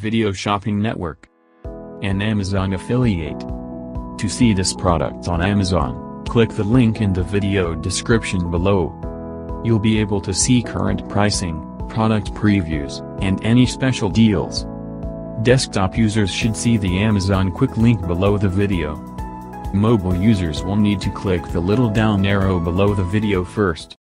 Video Shopping Network, an Amazon affiliate. To see this product on Amazon, click the link in the video description below. You'll be able to see current pricing, product previews, and any special deals. Desktop users should see the Amazon quick link below the video. Mobile users will need to click the little down arrow below the video first.